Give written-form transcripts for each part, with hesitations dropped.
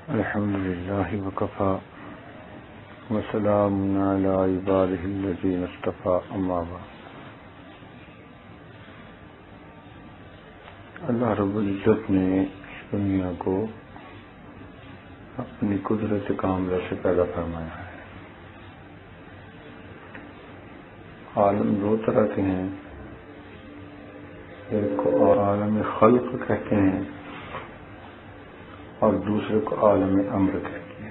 الحمد لله وكفى وسلام على عباده الذين اصطفى اما بعد. اللہ رب العزت نے اس دنیا کو اپنی قدرت کاملہ سے پیدا فرمایا ہے. عالم دو طرح کے ہیں، ایک کو عالم خلق کہتے ہیں اور دوسرے کو عالم امر کہتے ہیں.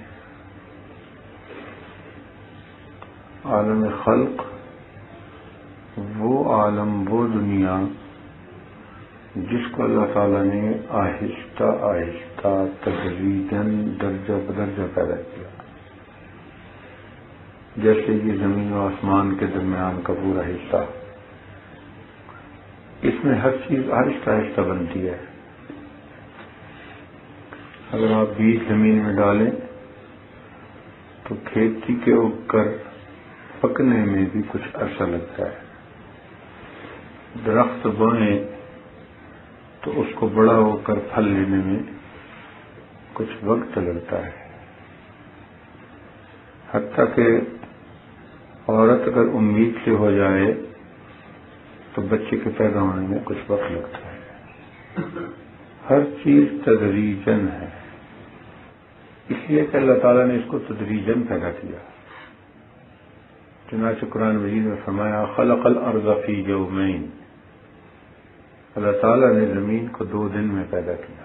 عالم خلق وہ عالم، وہ دنیا جس کو اللہ تعالیٰ نے آہستہ آہستہ تدریجاً درجہ بدرجہ پیدا کیا، جیسے یہ زمین و آسمان کے درمیان کا پورا حصہ. اس میں ہر چیز آہستہ آہستہ بنتی ہے. اگر آپ بیج زمین میں ڈالیں تو کھیتی کے اگ کر پکنے میں بھی کچھ عرصہ لگتا ہے. درخت بوئیں تو اس کو بڑا ہو کر پھل لینے میں کچھ وقت لگتا ہے. حتیٰ کہ عورت اگر امید سے ہو جائے تو بچے کے پیدا ہونے میں کچھ وقت لگتا ہے. ہر چیز تدریجاً ہے، اس لیے کہ اللہ تعالیٰ نے اس کو تدریجاً پیدا کیا. چنانچہ قرآن مجید میں فرمایا خلق الارض فی یومین، اللہ تعالیٰ نے زمین کو 2 دن میں پیدا کیا.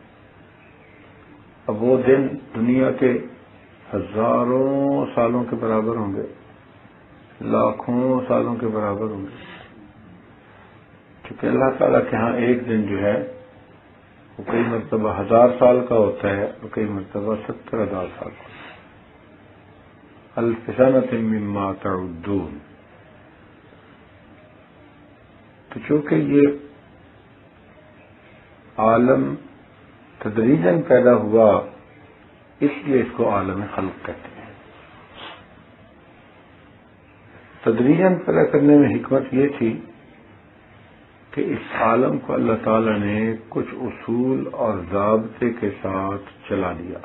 اب وہ دن دنیا کے ہزاروں سالوں کے برابر ہوں گے، لاکھوں سالوں کے برابر ہوں گے، کیونکہ اللہ تعالیٰ کے ہاں ایک دن جو ہے وہ کئی مرتبہ 1000 سال کا ہوتا ہے اور کئی مرتبہ 70,000 سال کا. الف سنۃ مما تعدون. تو چونکہ یہ عالم تدریجاً پیدا ہوا اس لیے اس کو عالم خلق کہتے ہیں. تدریجاً پیدا کرنے میں حکمت یہ تھی کہ اس عالم کو اللہ تعالیٰ نے کچھ اصول اور ضابطے کے ساتھ چلا دیا.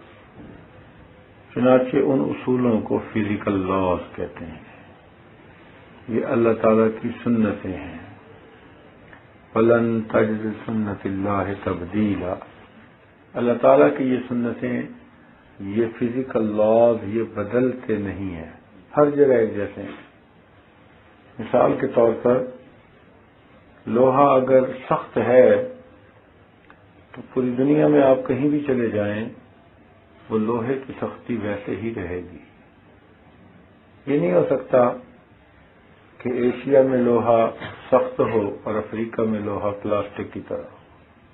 چنانچہ ان اصولوں کو فزیکل لاز کہتے ہیں. یہ اللہ تعالیٰ کی سنتیں ہیں. فَلَن تَجِدَ سُنَّتِ اللَّهِ تَبْدِيلًا. اللہ تعالیٰ کی یہ سنتیں، یہ فزیکل لاز، یہ بدلتے نہیں ہیں، ہر جگہ ایک جیسے ہیں. مثال کے طور پر لوہا اگر سخت ہے تو پوری دنیا میں آپ کہیں بھی چلے جائیں وہ لوہے کی سختی ویسے ہی رہے گی. یہ نہیں ہو سکتا کہ ایشیا میں لوہا سخت ہو اور افریقہ میں لوہا پلاسٹک کی طرح ہو.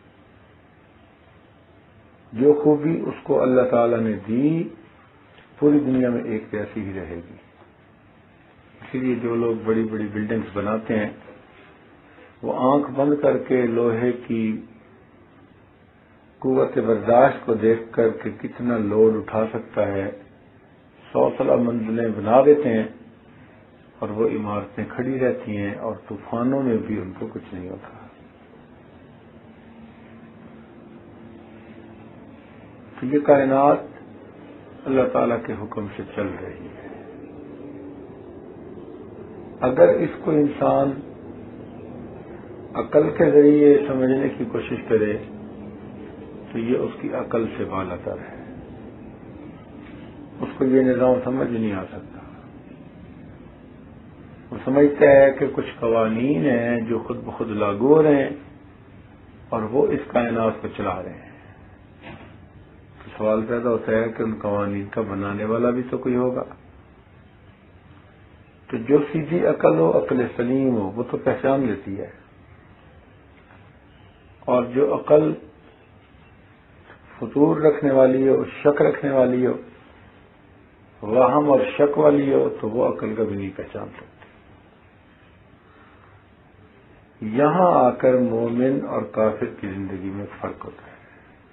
جو خوبی اس کو اللہ تعالیٰ نے دی پوری دنیا میں ایک جیسی ہی رہے گی. اسی لیے جو لوگ بڑی بڑی بلڈنگز بناتے ہیں وہ آنکھ بند کر کے لوہے کی قوت برداشت کو دیکھ کر کہ کتنا لوڈ اٹھا سکتا ہے 100 منزلیں بنا دیتے ہیں اور وہ عمارتیں کھڑی رہتی ہیں اور طوفانوں میں بھی ان کو کچھ نہیں ہوتا. تو یہ کائنات اللہ تعالیٰ کے حکم سے چل رہی ہے. اگر اس کو انسان عقل کے ذریعے سمجھنے کی کوشش کرے تو یہ اس کی عقل سے بالا تر ہے. اس کو یہ نظام سمجھ نہیں آ سکتا. وہ سمجھتا ہے کہ کچھ قوانین ہیں جو خود بخود لاگو ہو رہے ہیں اور وہ اس کائنات کو چلا رہے ہیں. تو سوال پیدا ہوتا ہے کہ ان قوانین کا بنانے والا بھی تو کوئی ہوگا. تو جو سیدھی عقل ہو، عقل سلیم ہو، وہ تو پہچان لیتی ہے. اور جو عقل فطور رکھنے والی ہو، شک رکھنے والی ہو، وہم اور شک والی ہو، تو وہ عقل کبھی نہیں پہچان سکتی. یہاں آ کر مومن اور کافر کی زندگی میں فرق ہوتا ہے.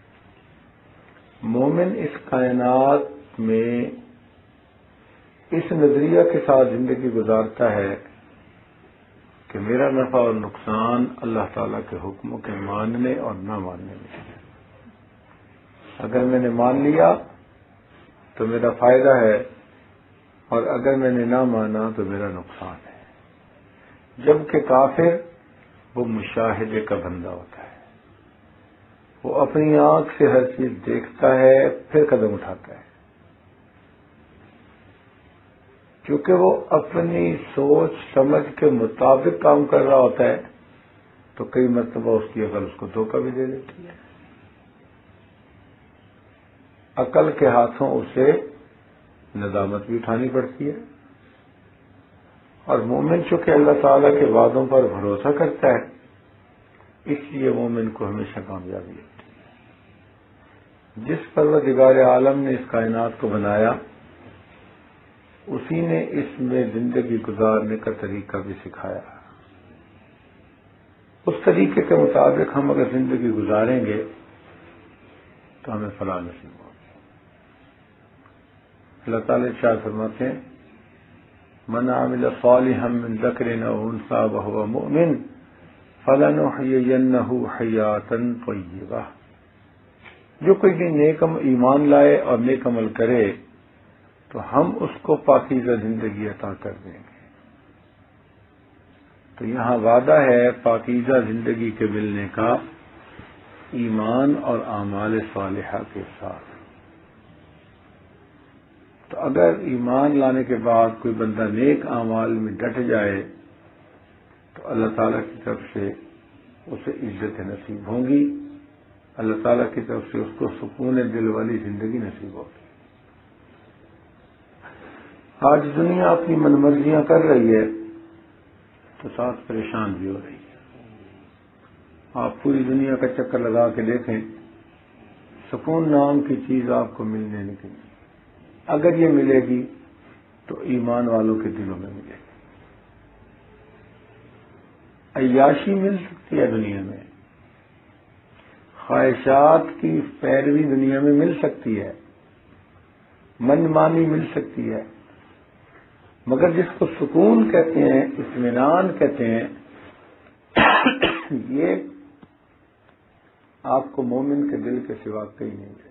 مومن اس کائنات میں اس نظریہ کے ساتھ زندگی گزارتا ہے کہ میرا نفع اور نقصان اللہ تعالیٰ کے حکموں کے ماننے اور نہ ماننے میں ہے. اگر میں نے مان لیا تو میرا فائدہ ہے، اور اگر میں نے نہ مانا تو میرا نقصان ہے۔ جبکہ کافر وہ مشاہدے کا بندہ ہوتا ہے، وہ اپنی آنکھ سے ہر چیز دیکھتا ہے پھر قدم اٹھاتا ہے، کیونکہ وہ اپنی سوچ سمجھ کے مطابق کام کر رہا ہوتا ہے، تو کئی مرتبہ اس کی عقل اس کو دھوکہ بھی دے دیتی ہے۔ عقل کے ہاتھوں اسے ندامت بھی اٹھانی پڑتی ہے، اور مومن چونکہ اللہ تعالیٰ کے وعدوں پر بھروسہ کرتا ہے، اس لیے مومن کو ہمیشہ کامیابی ہوتی ہے۔ جس پروردگار عالم نے اس کائنات کو بنایا، اسی نے اس میں زندگی گزارنے کا طریقہ بھی سکھایا۔ اس طریقے کے مطابق ہم اگر زندگی گزاریں گے تو ہمیں فلاح نصیب ہوگی۔ اللہ تعالیٰ ارشاد فرماتے ہیں، من عمل صالحا من ذکر او انثى وهو مؤمن فلنحيينه حیاة طیبہ۔ جو کوئی بھی نیک ایمان لائے اور نیک عمل کرے تو ہم اس کو پاکیزہ زندگی عطا کر دیں گے۔ تو یہاں وعدہ ہے پاکیزہ زندگی کے ملنے کا ایمان اور اعمال صالحہ کے ساتھ۔ تو اگر ایمان لانے کے بعد کوئی بندہ نیک اعمال میں ڈٹ جائے تو اللہ تعالیٰ کی طرف سے اسے عزت نصیب ہوں گی، اللہ تعالیٰ کی طرف سے اس کو سکون دل والی زندگی نصیب ہوگی۔ آج دنیا اپنی من مرضیاں کر رہی ہے تو ساتھ پریشان بھی ہو رہی ہے۔ آپ پوری دنیا کا چکر لگا کے دیکھیں، سکون نام کی چیز آپ کو ملنے نہیں گی۔ اگر یہ ملے گی تو ایمان والوں کے دلوں میں ملے گی۔ عیاشی مل سکتی ہے دنیا میں، خواہشات کی پیروی دنیا میں مل سکتی ہے، من مانی مل سکتی ہے، مگر جس کو سکون کہتے ہیں، اطمینان کہتے ہیں، یہ آپ کو مومن کے دل کے سوا کہیں نہیں ملے۔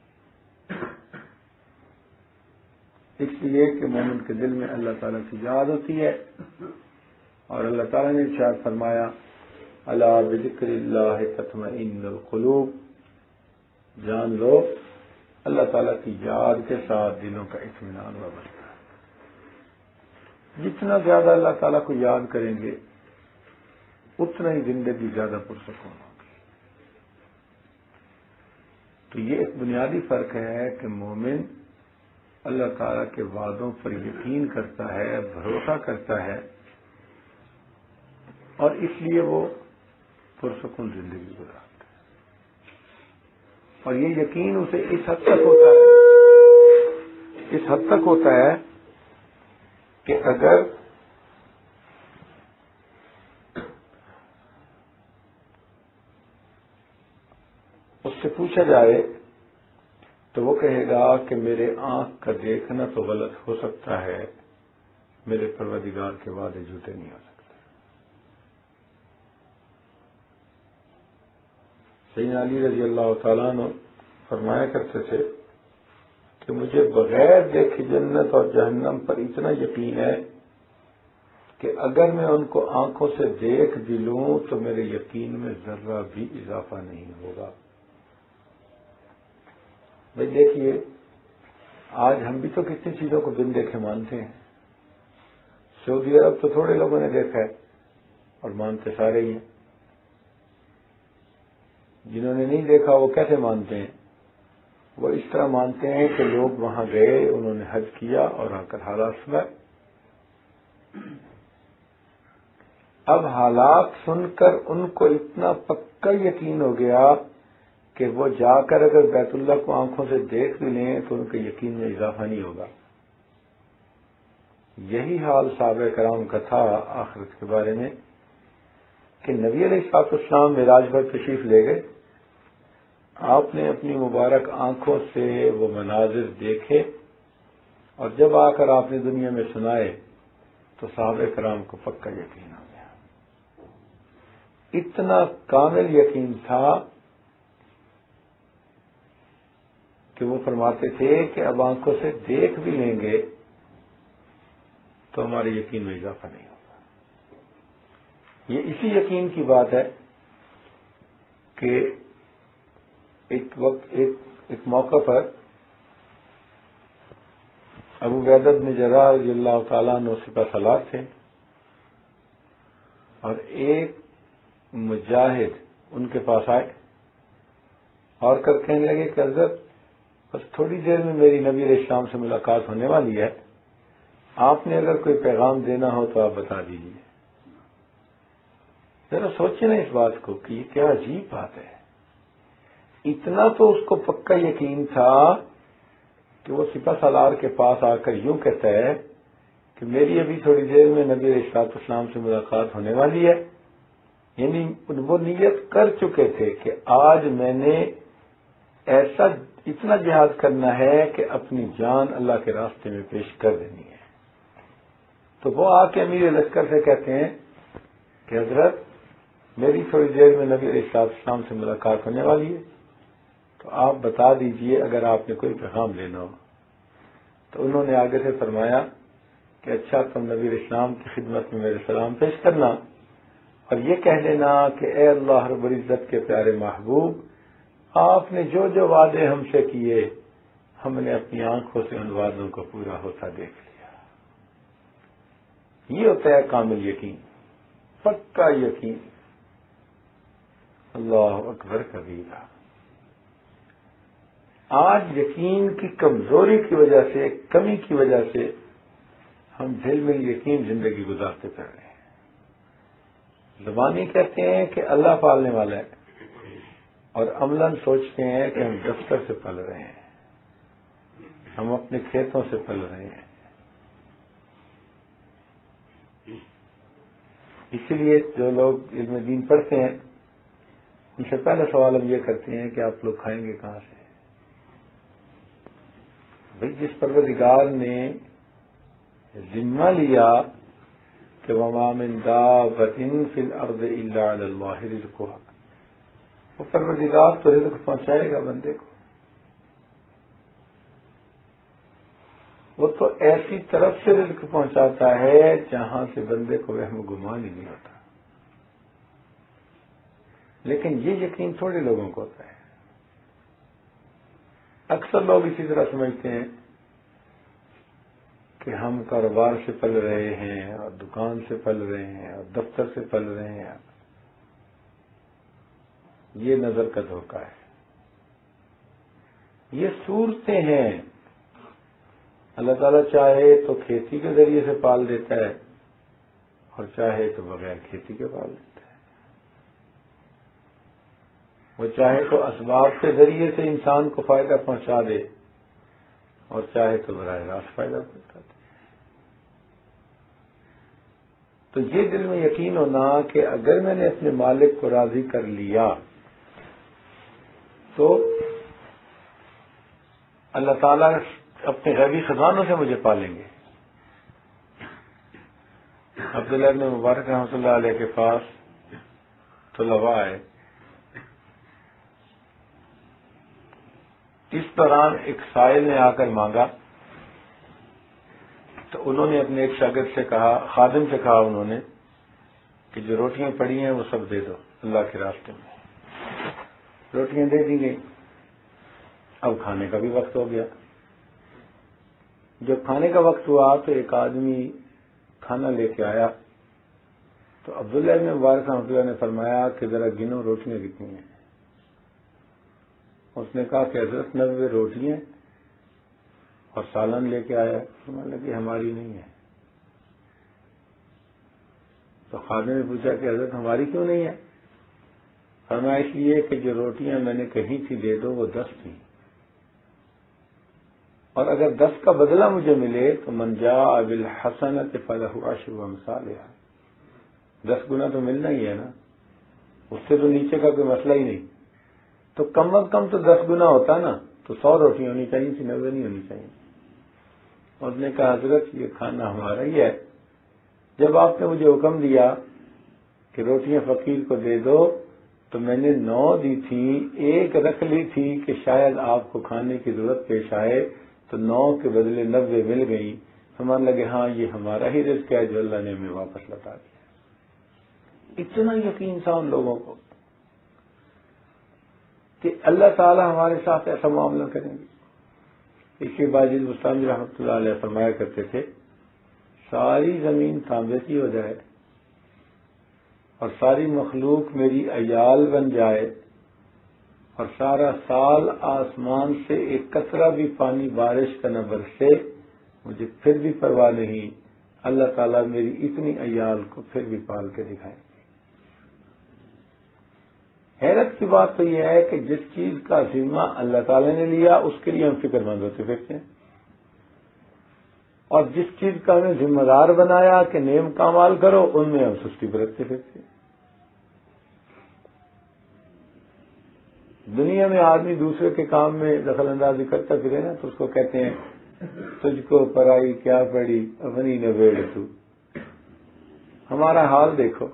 اس لیے کہ مومن کے دل میں اللہ تعالیٰ کی یاد ہوتی ہے، اور اللہ تعالیٰ نے ارشاد فرمایا، الا بذکر اللہ تطمئن القلوب، جان لو اللہ تعالیٰ کی یاد کے ساتھ دلوں کا اطمینان وابستہ ہے۔ جتنا زیادہ اللہ تعالیٰ کو یاد کریں گے اتنا ہی زندگی زیادہ پرسکون ہوگی۔ تو یہ ایک بنیادی فرق ہے کہ مومن اللہ تعالیٰ کے وعدوں پر یقین کرتا ہے، بھروسہ کرتا ہے، اور اس لیے وہ پرسکون زندگی گزارتا ہے۔ اور یہ یقین اسے اس حد تک ہوتا ہے کہ اگر اس سے پوچھا جائے تو وہ کہے گا کہ میرے آنکھ کا دیکھنا تو غلط ہو سکتا ہے، میرے پروردگار کے وعدے جھوٹے نہیں ہو سکتے۔ سیدنا علی رضی اللہ تعالیٰ عنہ فرمایا کرتے تھے کہ مجھے بغیر دیکھے جنت اور جہنم پر اتنا یقین ہے کہ اگر میں ان کو آنکھوں سے دیکھ بھی لوں تو میرے یقین میں ذرہ بھی اضافہ نہیں ہوگا۔ بھائی دیکھیے، آج ہم بھی تو کتنی چیزوں کو بن دیکھے مانتے ہیں۔ سعودی عرب تو تھوڑے لوگوں نے دیکھا ہے اور مانتے سارے ہی ہیں۔ جنہوں نے نہیں دیکھا وہ کیسے مانتے ہیں؟ وہ اس طرح مانتے ہیں کہ لوگ وہاں گئے، انہوں نے حج کیا اور آ کر حالات سنائے۔ اب حالات سن کر ان کو اتنا پکا یقین ہو گیا کہ وہ جا کر اگر بیت اللہ کو آنکھوں سے دیکھ بھی لیں تو ان کے یقین میں اضافہ نہیں ہوگا۔ یہی حال صحابہ کرام کا تھا آخرت کے بارے میں کہ نبی علیہ السلام معراج پر تشریف لے گئے، آپ نے اپنی مبارک آنکھوں سے وہ مناظر دیکھے، اور جب آ کر آپ نے دنیا میں سنائے تو صحابہ کرام کو پکا یقین ہو گیا۔ اتنا کامل یقین تھا کہ وہ فرماتے تھے کہ اب آنکھوں سے دیکھ بھی لیں گے تو ہمارے یقین میں اضافہ نہیں ہوگا. یہ اسی یقین کی بات ہے کہ ایک موقع پر ابو عبیدہ بن جراح رضی اللہ تعالیٰ عنہ سپہ سالار تھے اور ایک مجاہد ان کے پاس آئے اور کہنے لگے کہ حضرت بس تھوڑی دیر میں میری نبی علیہ السلام سے ملاقات ہونے والی ہے، آپ نے اگر کوئی پیغام دینا ہو تو آپ بتا دیجیے. ذرا سوچیں نا اس بات کو کہ یہ کیا عجیب بات ہے. اتنا تو اس کو پکا یقین تھا کہ وہ سپہ سالار کے پاس آ کر یوں کہتا ہے کہ میری ابھی تھوڑی دیر میں نبی علیہ السلام سے ملاقات ہونے والی ہے. یعنی وہ نیت کر چکے تھے کہ آج میں نے ایسا اتنا جہاد کرنا ہے کہ اپنی جان اللہ کے راستے میں پیش کر دینی ہے. تو وہ آ کے امیر لشکر سے کہتے ہیں کہ حضرت میری تھوڑی دیر میں نبی علیہ السلام سے ملاقات ہونے والی ہے، تو آپ بتا دیجئے اگر آپ نے کوئی پیغام لینا ہو. تو انہوں نے آگے سے فرمایا کہ اچھا تم نبی علیہ السلام کی خدمت میں میرے سلام پیش کرنا اور یہ کہہ دینا کہ اے اللہ رب العزت کے پیارے محبوب، آپ نے جو جو وعدے ہم سے کیے ہم نے اپنی آنکھوں سے ان وعدوں کو پورا ہوتا دیکھ لیا. یہ ہوتا ہے کامل یقین، پکا یقین. اللہ اکبر کبیرہ. آج یقین کی کمزوری کی وجہ سے، کمی کی وجہ سے ہم دل میں یقین زندگی گزارتے پھر رہے ہیں. زبانی کہتے ہیں کہ اللہ پالنے والا ہے اور عملاً سوچتے ہیں کہ ہم دفتر سے پل رہے ہیں، ہم اپنے کھیتوں سے پل رہے ہیں. اسی لیے جو لوگ علم دین پڑھتے ہیں ان سے پہلا سوال ہم یہ کرتے ہیں کہ آپ لوگ کھائیں گے کہاں سے؟ بھئی جس پروردگار نے ذمہ لیا کہ وَمَا مِن دَابَّةٍ فِي الْأَرْضِ إِلَّا عَلَى اللَّهِ رِزْقُهَا، وہ پروردگار تو رزق پہنچائے گا بندے کو. وہ تو ایسی طرف سے رزق پہنچاتا ہے جہاں سے بندے کو وہم گمان ہی نہیں ہوتا. لیکن یہ یقین تھوڑے لوگوں کو ہوتا ہے. اکثر لوگ اسی طرح سمجھتے ہیں کہ ہم کاروبار سے پل رہے ہیں اور دکان سے پل رہے ہیں اور دفتر سے پل رہے ہیں. یہ نظر کا دھوکہ ہے. یہ صورتیں ہیں. اللہ تعالیٰ چاہے تو کھیتی کے ذریعے سے پال دیتا ہے اور چاہے تو بغیر کھیتی کے پال دیتا ہے. وہ چاہے تو اسباب کے ذریعے سے انسان کو فائدہ پہنچا دے اور چاہے تو براہ راست فائدہ پہنچا دے. تو یہ دل میں یقین ہونا کہ اگر میں نے اپنے مالک کو راضی کر لیا تو اللہ تعالیٰ اپنے غیبی خزانوں سے مجھے پالیں گے. عبداللہ ابن مبارک رحمۃ اللہ علیہ کے پاس طلباء آئے. اس دوران ایک سائل نے آ کر مانگا تو انہوں نے اپنے ایک شاگرد سے کہا، خادم سے کہا انہوں نے کہ جو روٹیاں پڑی ہیں وہ سب دے دو اللہ کے راستے میں. روٹیاں دے دی گئی. اب کھانے کا بھی وقت ہو گیا. جب کھانے کا وقت ہوا تو ایک آدمی کھانا لے کے آیا تو عبداللہ ابن مبارک رحمۃ اللہ نے فرمایا کہ ذرا گنو روٹیاں کتنی ہیں. اس نے کہا کہ حضرت 90 روٹیاں اور سالن لے کے آیا. فرمانے لگی ہماری نہیں ہے. تو خادم نے پوچھا کہ حضرت ہماری کیوں نہیں ہے؟ فرمایا اس لیے کہ جو روٹیاں میں نے کہیں تھی دے دو وہ 10 تھیں اور اگر 10 کا بدلہ مجھے ملے تو من جاء بالحسنۃ فلہ عشر امثالها. 10 گنا تو ملنا ہی ہے نا، اس سے تو نیچے کا کوئی مسئلہ ہی نہیں. تو کم از کم تو 10 گنا ہوتا نا، تو 100 روٹیاں ہونی چاہیے تھی، 90 نہیں ہونی چاہیے. اس نے کہا حضرت یہ کھانا ہمارا ہی ہے. جب آپ نے مجھے حکم دیا کہ روٹیاں فقیر کو دے دو تو میں نے 9 دی تھی، ایک رکھ لی تھی کہ شاید آپ کو کھانے کی ضرورت پیش آئے، تو 9 کے بدلے 90 مل گئی. سمجھ لگے ہاں یہ ہمارا ہی رزق ہے جو اللہ نے ہمیں واپس لوٹا دیا. اتنا یقین تھا ان لوگوں کو کہ اللہ تعالی ہمارے ساتھ ایسا معاملہ کریں گے. اس کے بعد بستانی رحمۃ اللہ علیہ فرمایا کرتے تھے ساری زمین تانبے کی ہو جائے اور ساری مخلوق میری عیال بن جائے اور سارا سال آسمان سے ایک قطرہ بھی پانی بارش کا نہ برسے، مجھے پھر بھی پرواہ نہیں، اللہ تعالیٰ میری اتنی عیال کو پھر بھی پال کے دکھائیں گے. حیرت کی بات تو یہ ہے کہ جس چیز کا ذمہ اللہ تعالیٰ نے لیا اس کے لیے ہم فکر مند ہوتے پھرتے ہیں، اور جس چیز کا ہمیں ذمہ دار بنایا کہ نیم کامال کرو ان میں ہم سستی برتتے پھرتے ہیں. دنیا میں آدمی دوسرے کے کام میں دخل اندازی کرتا پھرے نا تو اس کو کہتے ہیں تجھ کو پرائی کیا پڑی اپنی نبیڑ تو. ہمارا حال دیکھو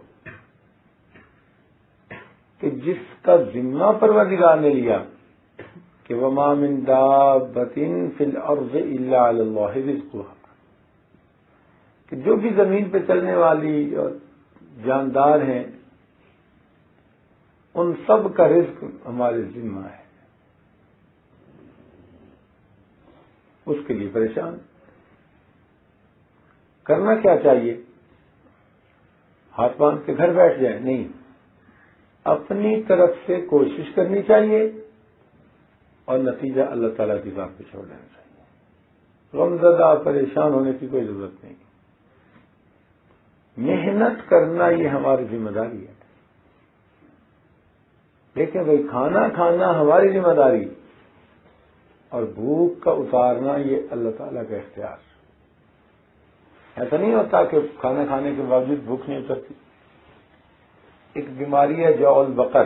کہ جس کا ذمہ پروردگار نے لیا کہ وَمَا مِن دَابَّةٍ فِي الْأَرْضِ إِلَّا عَلَى اللَّهِ رِزْقُهَا، کہ جو بھی زمین پہ چلنے والی اور جاندار ہیں ان سب کا رزق ہمارے ذمہ ہے. اس کے لیے پریشان کرنا کیا چاہیے؟ ہاتھ باندھ کے گھر بیٹھ جائیں؟ نہیں، اپنی طرف سے کوشش کرنی چاہیے اور نتیجہ اللہ تعالیٰ کی ذات پہ چھوڑ دینا چاہیے. غمزدہ پریشان ہونے کی کوئی ضرورت نہیں. محنت کرنا یہ ہماری ذمہ داری ہے. دیکھیں بھائی، کھانا کھانا ہماری ذمہ داری اور بھوک کا اتارنا یہ اللہ تعالیٰ کا اختیار. ایسا نہیں ہوتا کہ کھانا کھانے کے باوجود بھوک نہیں اترتی. ایک بیماری ہے جوع البقر،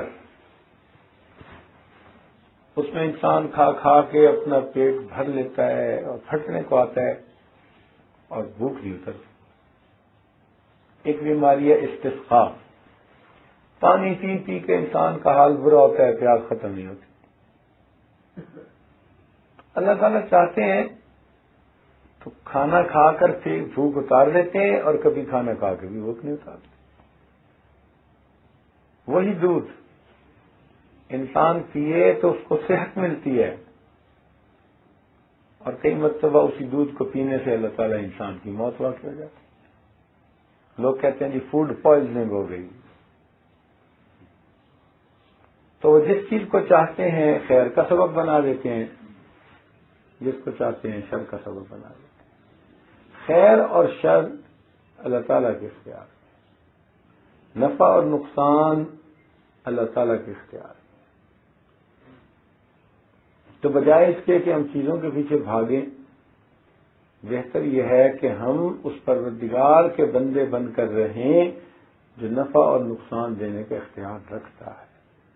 اس میں انسان کھا کھا کے اپنا پیٹ بھر لیتا ہے اور پھٹنے کو آتا ہے اور بھوک نہیں اترتی. ایک بیماری ہے استسقاء، پانی پی پی کے انسان کا حال برا ہوتا ہے، پیاس ختم نہیں ہوتی. اللہ تعالیٰ چاہتے ہیں تو کھانا کھا کر پھر بھوک اتار دیتے ہیں اور کبھی کھانا کھا کے بھی بھوک نہیں اتارتے. وہی دودھ انسان پیے تو اس کو صحت ملتی ہے، اور کئی مرتبہ اسی دودھ کو پینے سے اللہ تعالیٰ انسان کی موت واقع ہو جاتی. لوگ کہتے ہیں جی فوڈ پوائزننگ ہو گئی. تو وہ جس چیز کو چاہتے ہیں خیر کا سبب بنا دیتے ہیں، جس کو چاہتے ہیں شر کا سبب بنا دیتے ہیں. خیر اور شر اللہ تعالیٰ کے اختیار، نفع اور نقصان اللہ تعالیٰ کے اختیار. تو بجائے اس کے کہ ہم چیزوں کے پیچھے بھاگیں، بہتر یہ ہے کہ ہم اس پروردگار کے بندے بن کر رہیں جو نفع اور نقصان دینے کا اختیار رکھتا ہے.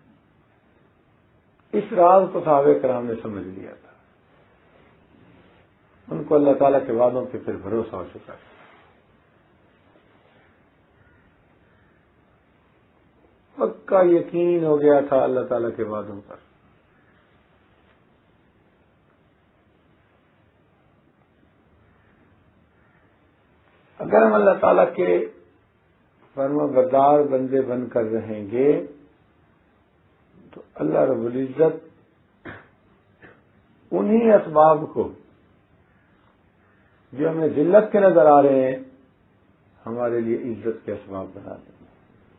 اس راز کو صحابہ کرام نے سمجھ لیا تھا. ان کو اللہ تعالیٰ کے وعدوں پہ پھر بھروسہ ہو چکا تھا. پکا یقین ہو گیا تھا اللہ تعالیٰ کے وعدوں پر. اگر ہم اللہ تعالیٰ کے فرما بردار بندے بن کر رہیں گے تو اللہ رب العزت انہی اسباب کو جو ہمیں ذلت کے نظر آ رہے ہیں ہمارے لیے عزت کے اسباب بنا دیں گے.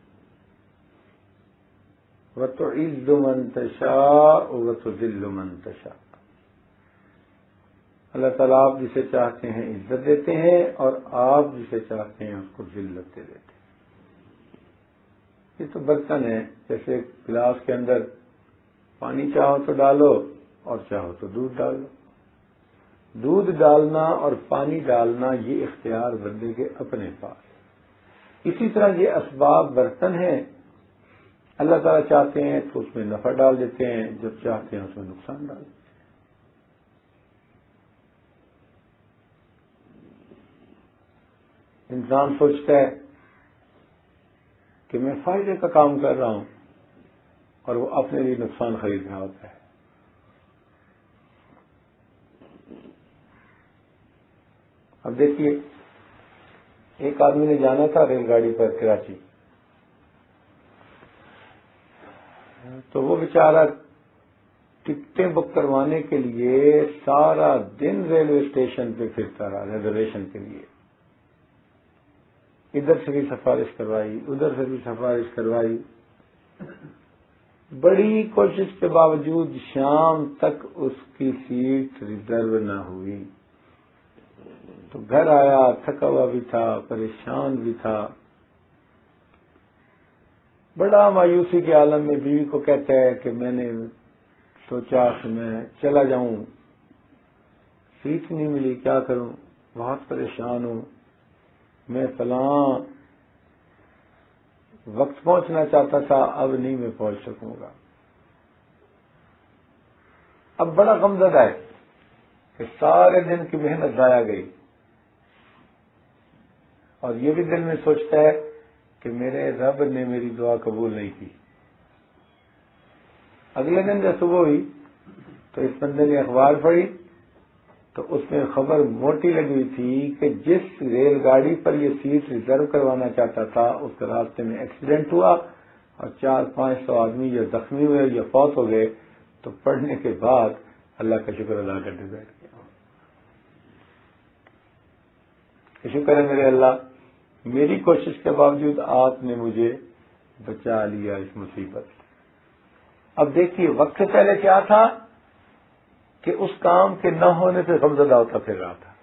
وَتُعِزُّ مَن تَشَاءُ وَتُذِلُّ مَن تَشَاءُ. اللہ تعالیٰ آپ جسے چاہتے ہیں عزت دیتے ہیں اور آپ جسے چاہتے ہیں اس کو ذلت دے دیتے ہیں. یہ تو برتن ہے، جیسے گلاس کے اندر پانی چاہو تو ڈالو اور چاہو تو دودھ ڈال لو. دودھ ڈالنا اور پانی ڈالنا یہ اختیار بندے کے اپنے پاس. اسی طرح یہ اسباب برتن ہیں، اللہ تعالیٰ چاہتے ہیں تو اس میں نفع ڈال دیتے ہیں، جب چاہتے ہیں اس میں نقصان ڈال دیتے ہیں. انسان سوچتا ہے کہ میں فائدے کا کام کر رہا ہوں، اور وہ اپنے لیے نقصان خرید رہا ہوتا ہے. اب دیکھیے، ایک آدمی نے جانا تھا ریل گاڑی پر کراچی، تو وہ بیچارہ ٹکٹیں بک کروانے کے لیے سارا دن ریلوے اسٹیشن پہ پھرتا رہا ریزرویشن کے لیے. ادھر سے بھی سفارش کروائی، ادھر سے بھی سفارش کروائی، بڑی کوشش کے باوجود شام تک اس کی سیٹ ریزرو نہ ہوئی. تو گھر آیا، تھکا ہوا بھی تھا، پریشان بھی تھا، بڑا مایوسی کے عالم میں بیوی کو کہتا ہے کہ میں نے سوچا کہ میں چلا جاؤں، سیٹ نہیں ملی، کیا کروں، بہت پریشان ہوں، میں فلاں وقت پہنچنا چاہتا تھا، اب نہیں میں پہنچ سکوں گا. اب بڑا غمزدہ ہے کہ سارے دن کی محنت ضائع گئی، اور یہ بھی دل میں سوچتا ہے کہ میرے رب نے میری دعا قبول نہیں کی. اگلے دن جب صبح ہوئی تو اس بندے نے اخبار پڑھی تو اس میں خبر موٹی لگی ہوئی تھی کہ جس ریل گاڑی پر یہ سیٹ ریزرو کروانا چاہتا تھا اس کے راستے میں ایکسیڈنٹ ہوا اور 400-500 آدمی یا زخمی ہوئے یا فوت ہو گئے. تو پڑھنے کے بعد اللہ کا شکر ادا کرتے بیٹھ گیا کہ شکر ہے میرے اللہ، میری کوشش کے باوجود آپ نے مجھے بچا لیا اس مصیبت سے. اب دیکھیے، وقت سے پہلے کیا تھا کہ اس کام کے نہ ہونے سے غمزدہ ہوتا پھر رہا تھا،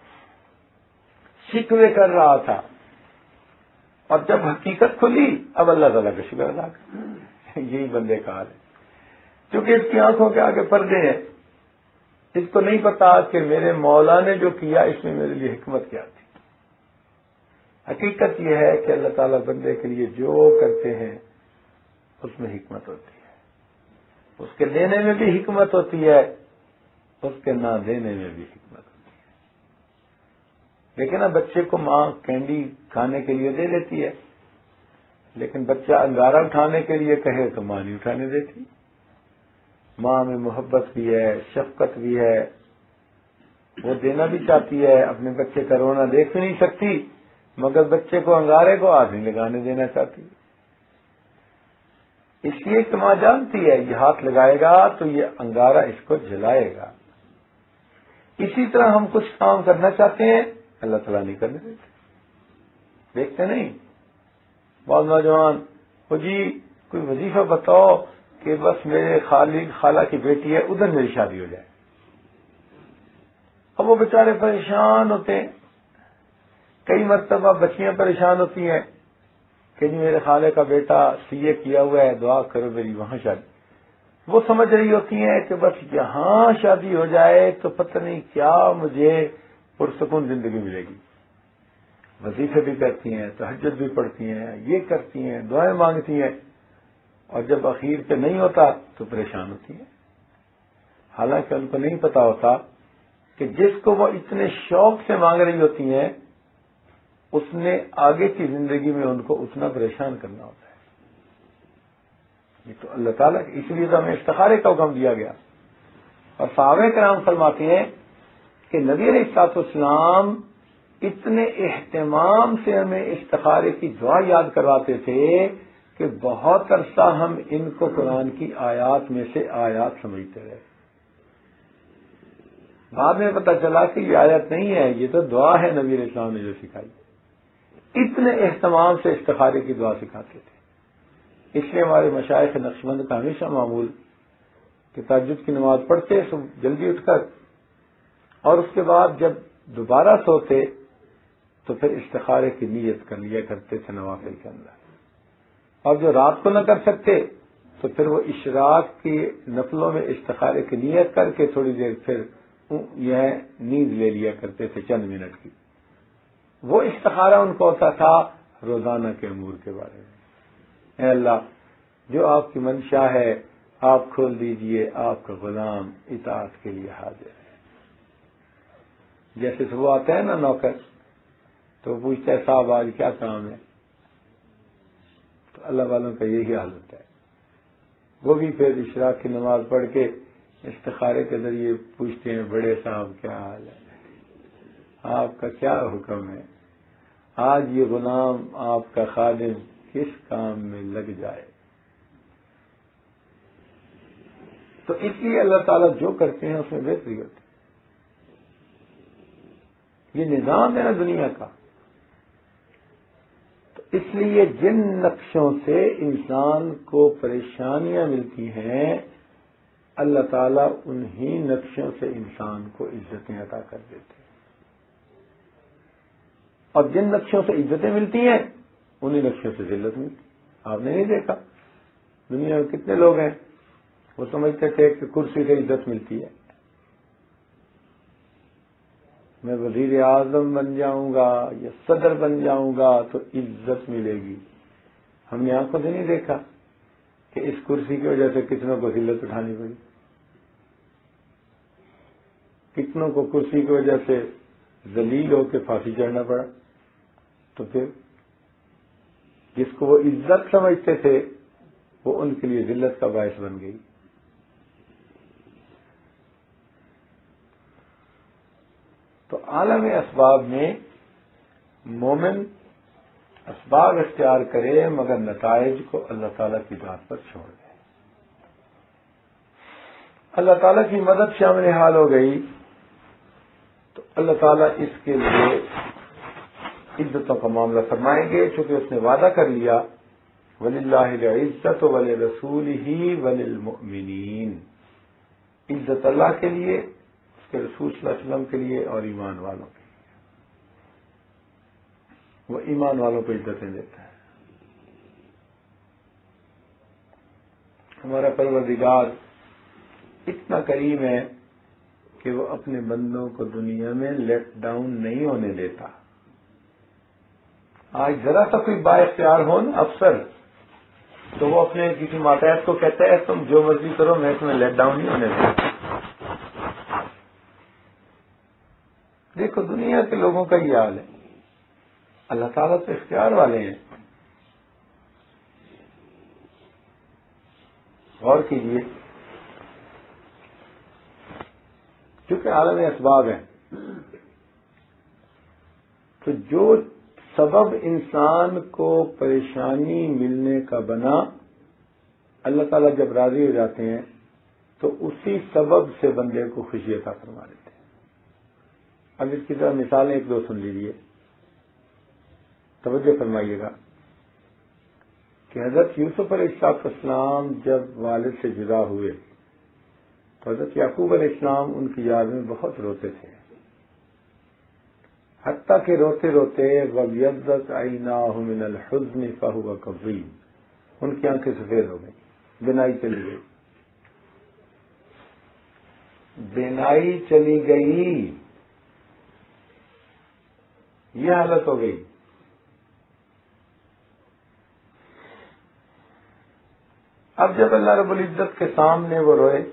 شکوے کر رہا تھا، اور جب حقیقت کھلی اب اللہ تعالیٰ کا شکر ادا کر. یہی بندے کا حال ہے، کیونکہ اس کی آنکھوں کے آگے پردے ہیں، اس کو نہیں پتا کہ میرے مولا نے جو کیا اس میں میرے لیے حکمت کیا تھی. حقیقت یہ ہے کہ اللہ تعالیٰ بندے کے لیے جو کرتے ہیں اس میں حکمت ہوتی ہے، اس کے دینے میں بھی حکمت ہوتی ہے، اس کے نہ دینے میں بھی حکمت ہوتی ہے. لیکن اب بچے کو ماں کینڈی کھانے کے لیے دے دیتی ہے، لیکن بچہ انگارہ اٹھانے کے لیے کہے تو ماں نہیں اٹھانے دیتی. ماں میں محبت بھی ہے، شفقت بھی ہے، وہ دینا بھی چاہتی ہے، اپنے بچے کا رونا دیکھ بھی نہیں سکتی، مگر بچے کو انگارے کو ہاتھ نہیں لگانے دینا چاہتی. اس لیے کہ ماں جانتی ہے یہ ہاتھ لگائے گا تو یہ انگارہ اس کو جلائے گا. اسی طرح ہم کچھ کام کرنا چاہتے ہیں، اللہ تعالیٰ نہیں کرنے دیتے. دیکھتے نہیں بعض نوجوان، وہ جی کوئی وظیفہ بتاؤ کہ بس میرے خالہ کی بیٹی ہے ادھر میری شادی ہو جائے. اب وہ بیچارے پریشان ہوتے ہیں. کئی مرتبہ بچیاں پریشان ہوتی ہیں کہ جی میرے خالے کا بیٹا سی اے کیا ہوا ہے، دعا کرو میری وہاں شادی. وہ سمجھ رہی ہوتی ہیں کہ بس یہاں شادی ہو جائے تو پتہ نہیں کیا مجھے پرسکون زندگی ملے گی. وظیفے بھی کرتی ہیں، تہجد بھی پڑھتی ہیں، یہ کرتی ہیں، دعائیں مانگتی ہیں، اور جب اخیر پہ نہیں ہوتا تو پریشان ہوتی ہیں. حالانکہ ان کو نہیں پتا ہوتا کہ جس کو وہ اتنے شوق سے مانگ رہی ہوتی ہیں اس نے آگے کی زندگی میں ان کو اتنا پریشان کرنا ہوتا ہے. یہ تو اللہ تعالیٰ، اس لیے تو ہمیں استخارے کا حکم دیا گیا. اور صحابہ کرام فرماتے ہیں کہ نبی علیہ الصلوۃ والسلام اتنے اہتمام سے ہمیں استخارے کی دعا یاد کرواتے تھے کہ بہت عرصہ ہم ان کو قرآن کی آیات میں سے آیات سمجھتے رہے. بعد میں پتہ چلا کہ یہ آیت نہیں ہے، یہ تو دعا ہے نبی علیہ السلام نے جو سکھائی. اتنے اہتمام سے استخارے کی دعا سکھاتے تھے. اس لیے ہمارے مشائخ نقشبند کا ہمیشہ معمول کہ تہجد کی نماز پڑھتے جلدی اٹھ کر، اور اس کے بعد جب دوبارہ سوتے تو پھر استخارے کی نیت کر لیا کرتے تھے نوافل کے اندر. اور جو رات کو نہ کر سکتے تو پھر وہ اشراق کی نفلوں میں استخارے کی نیت کر کے تھوڑی دیر پھر یہ نیند لے لیا کرتے تھے چند منٹ کی. وہ استخارہ ان کو ہوتا تھا روزانہ کے امور کے بارے میں. اے اللہ، جو آپ کی منشا ہے آپ کھول دیجئے، آپ کا غلام اطاعت کے لیے حاضر ہے. جیسے صبح آتے ہیں نا نوکر تو پوچھتا ہے صاحب آج کیا کام ہے، تو اللہ والوں کا یہی حال ہوتا ہے. وہ بھی پھر اشراق کی نماز پڑھ کے استخارے کے ذریعے پوچھتے ہیں بڑے صاحب کیا حال ہے، آپ کا کیا حکم ہے، آج یہ غلام آپ کا خادم کس کام میں لگ جائے۔ تو اس لیے اللہ تعالیٰ جو کرتے ہیں اس میں بہتری ہوتی ہے۔ یہ نظام ہے نا دنیا کا، تو اس لیے جن نقشوں سے انسان کو پریشانیاں ملتی ہیں اللہ تعالیٰ انہی نقشوں سے انسان کو عزتیں عطا کر دیتے ہیں، اور جن نقشوں سے عزتیں ملتی ہیں انہی نقشوں سے ذلت ملتی ہے۔ آپ نے نہیں دیکھا دنیا میں کتنے لوگ ہیں وہ سمجھتے تھے کہ کرسی سے عزت ملتی ہے، میں وزیر اعظم بن جاؤں گا یا صدر بن جاؤں گا تو عزت ملے گی۔ ہم نے آنکھوں سے نہیں دیکھا کہ اس کرسی کی وجہ سے کتنوں کو ذلت اٹھانی پڑی، کتنوں کو کرسی کی وجہ سے ذلیل ہو کے پھانسی چڑھنا پڑا۔ تو پھر جس کو وہ عزت سمجھتے تھے وہ ان کے لیے ذلت کا باعث بن گئی۔ تو عالم اسباب میں مومن اسباب اختیار کرے مگر نتائج کو اللہ تعالیٰ کی ذات پر چھوڑ دے۔ اللہ تعالیٰ کی مدد شامل حال ہو گئی تو اللہ تعالیٰ اس کے لیے عزتوں کا معاملہ فرمائیں گے، چونکہ اس نے وعدہ کر لیا وَلِلَّهِ الْعِزَّةُ وَلِرَسُولِهِ وَلِلْمُؤْمِنِينَ، عزت اللہ کے لیے، اس کے رسول صلی اللہ علیہ وسلم کے لیے اور ایمان والوں کے لیے۔ وہ ایمان والوں کو عزتیں دیتا ہے۔ ہمارا پروردگار اتنا کریم ہے کہ وہ اپنے بندوں کو دنیا میں لیٹ ڈاؤن نہیں ہونے دیتا۔ آج ذرا سا کوئی با اختیار ہو نا افسر تو وہ اپنے کسی ماتحت کو کہتا ہے تم جو مرضی کرو میں تمہیں لیٹ ڈاؤن نہیں ہونے دیتا۔ دیکھو دنیا کے لوگوں کا یہ حال ہے، اللہ تعالیٰ تو اختیار والے ہیں۔ غور کیجیے، کیونکہ عالم اسباب ہے تو جو سبب انسان کو پریشانی ملنے کا بنا، اللہ تعالیٰ جب راضی ہو جاتے ہیں تو اسی سبب سے بندے کو خوشی عطا فرما دیتے ہیں۔ اب اس کی طرح مثالیں ایک دو سن لیجیے، توجہ فرمائیے گا کہ حضرت یوسف علیہ السلام جب والد سے جدا ہوئے تو حضرت یعقوب علیہ السلام ان کی یاد میں بہت روتے تھے، حتیٰ کہ روتے روتے وَابْيَضَّتْ عَيْنَاهُ مِنَ الْحُزْنِ فَهُوَ كَظِيمٌ، ان کی آنکھیں سفید ہو گئی، بینائی چلی گئی، بینائی چلی گئی، یہ حالت ہو گئی۔ اب جب اللہ رب العزت کے سامنے وہ روئے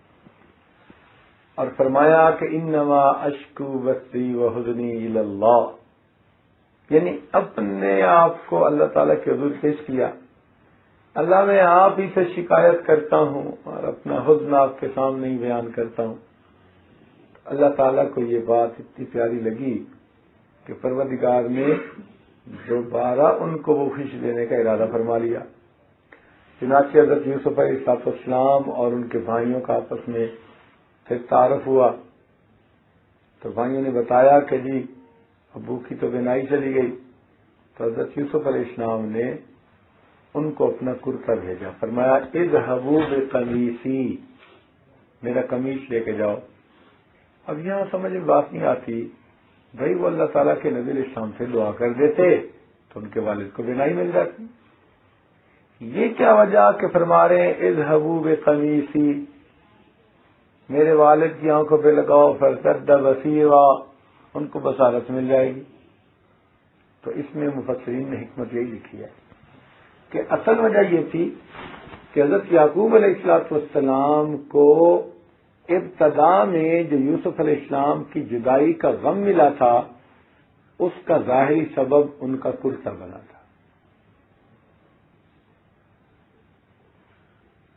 اور فرمایا کہ انما اشکو بثی وحزنی الی اللہ، یعنی اپنے آپ کو اللہ تعالیٰ کے حضور پیش کیا، اللہ میں آپ ہی سے شکایت کرتا ہوں اور اپنا حزن آپ کے سامنے ہی بیان کرتا ہوں۔ اللہ تعالیٰ کو یہ بات اتنی پیاری لگی کہ پروردگار نے دوبارہ ان کو وہ خوشی دینے کا ارادہ فرما لیا۔ چنانچہ حضرت یوسف علیہ السلام اور ان کے بھائیوں کا آپس میں پھر تعارف ہوا تو بھائیوں نے بتایا کہ جی ابو کی تو بینائی چلی گئی، تو حضرت یوسف علیہ السلام نے ان کو اپنا کرتا بھیجا، فرمایا اذهبوا بقمیصی، میرا قمیص لے کے جاؤ۔ اب یہاں سمجھ میں بات نہیں آتی، بھائی وہ اللہ تعالیٰ کے نبی علیہ السلام سے دعا کر دیتے تو ان کے والد کو بینائی مل جاتی، یہ کیا وجہ کہ فرما رہے ہیں اذهبوا بقمیصی، میرے والد کی آنکھوں پہ لگاؤ فارتد بصیرا، ان کو بصارت مل جائے گی۔ تو اس میں مفسرین نے حکمت یہی لکھی ہے کہ اصل وجہ یہ تھی کہ حضرت یعقوب علیہ السلام کو ابتدا میں جو یوسف علیہ السلام کی جدائی کا غم ملا تھا اس کا ظاہری سبب ان کا کرتا بنا تھا۔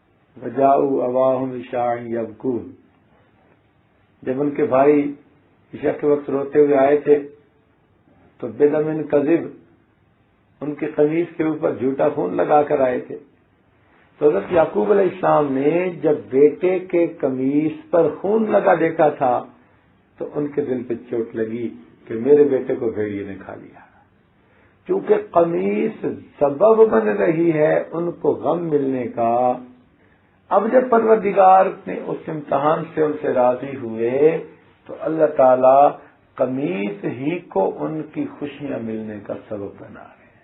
وجاؤ اباہم عشاء یبکون، جب ان کے بھائی عشاء کے وقت روتے ہوئے آئے تھے تو بدم کذب، ان کی قمیص کے اوپر جھوٹا خون لگا کر آئے تھے. تو حضرت یعقوب علیہ السلام نے جب بیٹے کے قمیص پر خون لگا دیکھا تھا تو ان کے دل پہ چوٹ لگی کہ میرے بیٹے کو بھیڑیے نے کھا لیا. چونکہ قمیص سبب بن رہی ہے ان کو غم ملنے کا. اب جب پروردگار نے اس امتحان سے ان سے راضی ہوئے تو اللہ تعالی قمیص ہی کو ان کی خوشیاں ملنے کا سبب بنا رہے ہیں.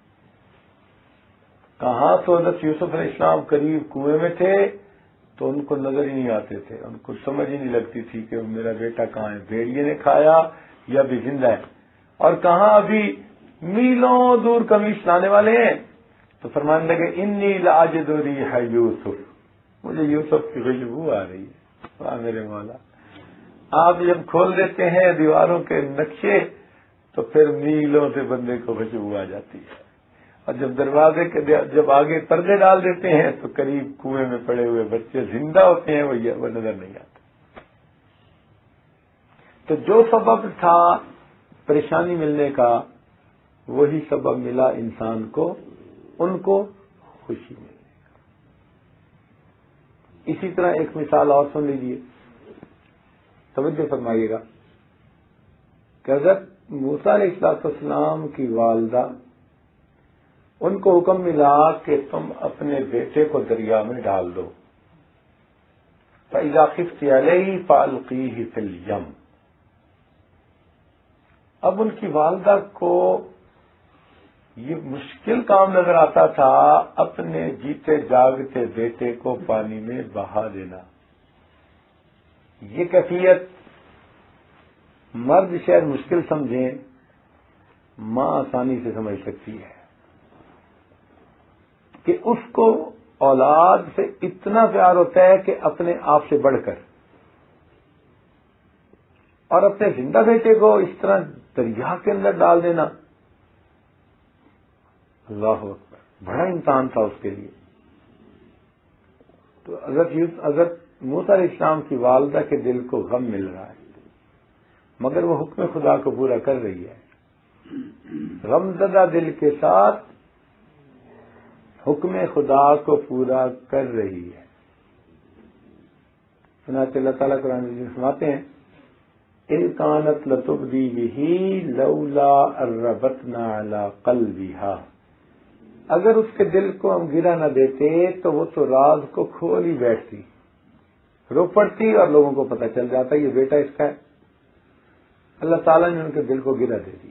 کہاں تو حضرت یوسف علیہ السلام قریب کنویں میں تھے تو ان کو نظر ہی نہیں آتے تھے، ان کو سمجھ ہی نہیں لگتی تھی کہ میرا بیٹا کہاں ہے، بھیڑیے نے کھایا یا بھی زندہ ہے. اور کہاں ابھی میلوں دور قمیص لانے والے ہیں تو فرمانے لگے انی لاجد ریح یوسف، مجھے یوسف کی خوشبو آ رہی ہے. واہ میرے مولا، آپ جب کھول دیتے ہیں دیواروں کے نقشے تو پھر میلوں سے بندے کو خوشبو آ جاتی ہے، اور جب دروازے کے جب آگے پردے ڈال دیتے ہیں تو قریب کنویں میں پڑے ہوئے بچے زندہ ہوتے ہیں، وہ نظر نہیں آتے. تو جو سبب تھا پریشانی ملنے کا وہی سبب ملا انسان کو، ان کو خوشی ملنے کا. اسی طرح ایک مثال اور سن لیجیے، توجہ فرمائیے گا کہ حضرت موسیٰ علیہ السلام کی والدہ، ان کو حکم ملا کہ تم اپنے بیٹے کو دریا میں ڈال دو. فَإِذَا خِفْتِ عَلَيْهِ فَأَلْقِيهِ فِي الْيَمِّ. اب ان کی والدہ کو یہ مشکل کام نظر آتا تھا اپنے جیتے جاگتے بیٹے کو پانی میں بہا دینا. یہ کیفیت مرد شاید مشکل سمجھیں، ماں آسانی سے سمجھ سکتی ہے کہ اس کو اولاد سے اتنا پیار ہوتا ہے کہ اپنے آپ سے بڑھ کر، اور اپنے زندہ بیٹے کو اس طرح دریا کے اندر ڈال دینا، اللہ اکبر، بڑا امتحان تھا اس کے لیے. تو حضرت موسیٰ علیہ السلام کی والدہ کے دل کو غم مل رہا ہے، مگر وہ حکم خدا کو پورا کر رہی ہے. غم زدہ دل کے ساتھ حکم خدا کو پورا کر رہی ہے. چنانچہ اللہ تعالیٰ قرآن میں فرماتے ہیں اِذْ كَانَتْ لَتُبْدِي بِهِ لَوْلَا أَرَّبَتْنَا عَلَىٰ قَلْبِهَا. اگر اس کے دل کو ہم گرا نہ دیتے تو وہ تو راز کو کھول ہی بیٹھتی، رو پڑتی اور لوگوں کو پتہ چل جاتا یہ بیٹا اس کا ہے. اللہ تعالیٰ نے ان کے دل کو گرا دے دی،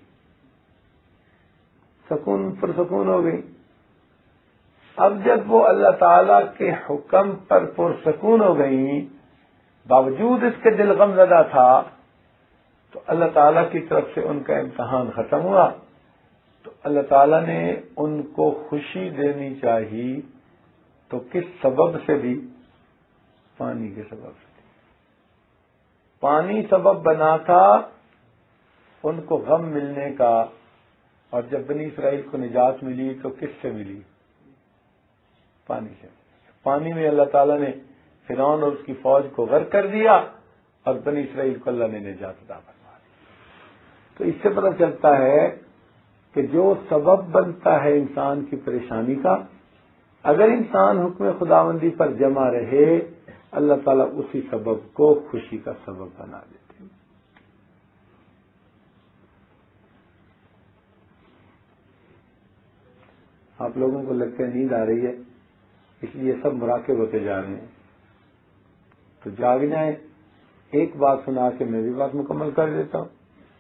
سکون پر سکون ہو گئی. اب جب وہ اللہ تعالیٰ کے حکم پر پرسکون ہو گئی، باوجود اس کے دل غم زدہ تھا، تو اللہ تعالیٰ کی طرف سے ان کا امتحان ختم ہوا. تو اللہ تعالیٰ نے ان کو خوشی دینی چاہیے تو کس سبب سے دی؟ پانی کے سبب سے دی. پانی سبب بنا تھا ان کو غم ملنے کا، اور جب بنی اسرائیل کو نجات ملی تو کس سے ملی؟ پانی سے. پانی میں اللہ تعالیٰ نے فرعون اور اس کی فوج کو غرق کر دیا اور بنی اسرائیل کو اللہ نے نجات عطا فرما دی. تو اس سے پتہ چلتا ہے کہ جو سبب بنتا ہے انسان کی پریشانی کا، اگر انسان حکم خداوندی پر جمع رہے اللہ تعالیٰ اسی سبب کو خوشی کا سبب بنا دیتے ہیں. آپ لوگوں کو لگتا ہے نیند آ رہی ہے اس لیے سب مراقب ہوتے جا رہے ہیں، تو جاگ جائیں. ایک بات سنا کے میں بھی بات مکمل کر دیتا ہوں.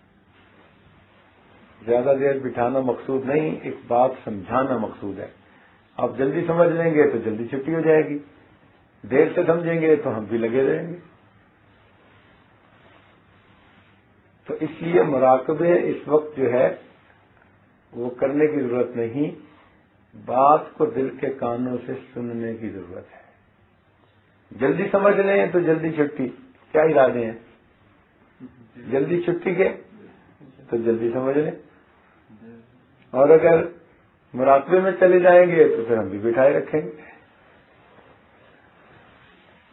زیادہ دیر بٹھانا مقصود نہیں، ایک بات سمجھانا مقصود ہے. آپ جلدی سمجھ لیں گے تو جلدی چھٹی ہو جائے گی، دیر سے سمجھیں گے تو ہم بھی لگے رہیں گے. تو اس لیے مراقبے اس وقت جو ہے وہ کرنے کی ضرورت نہیں، بات کو دل کے کانوں سے سننے کی ضرورت ہے. جلدی سمجھ لیں تو جلدی چھٹی. کیا ارادے ہیں؟ جلدی چھٹی کے تو جلدی سمجھ لیں، اور اگر مراقبے میں چلے جائیں گے تو پھر ہم بھی بٹھائے رکھیں گے.